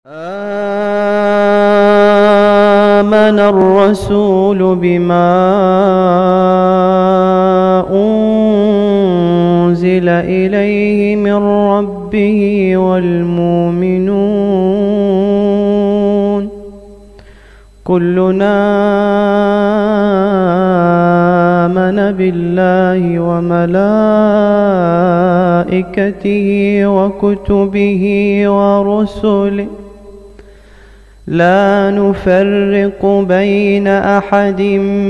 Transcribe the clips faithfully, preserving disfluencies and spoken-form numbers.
آمن الرسول بما أنزل إليه من ربه والمؤمنون كلنا آمن بالله وملائكته وكتبه ورسله لا نفرق بين أحد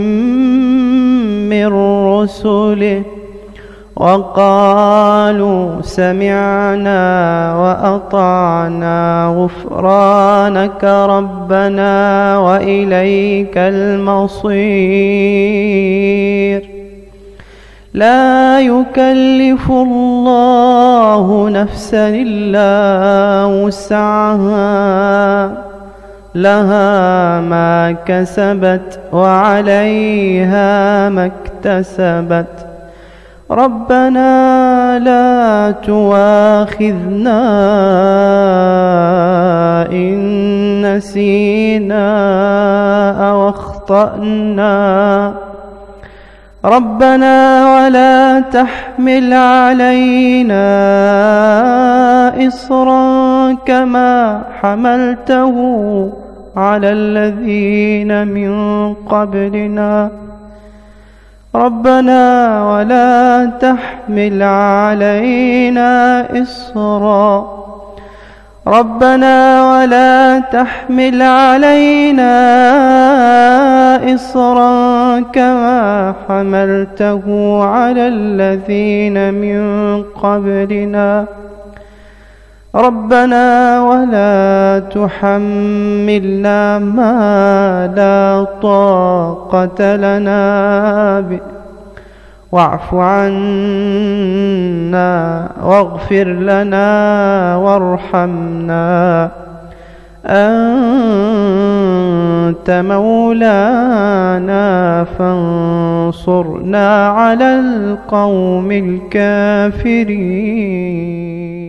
من رسله وقالوا سمعنا وأطعنا غفرانك ربنا وإليك المصير لا يكلف الله نفسا إلا وسعها لها ما كسبت وعليها ما اكتسبت ربنا لا تؤاخذنا إن نسينا أو أخطأنا ربنا ولا تحمل علينا إصرا كما حملته على الذين من قبلنا ربنا ولا تحمل علينا إصرا ربنا ولا تحمل علينا إصرا كما حملته على الذين من قبلنا ربنا ولا تحملنا ما لا طاقة لنا به واعف عنا واغفر لنا وارحمنا أنت مولانا فانصرنا على القوم الكافرين.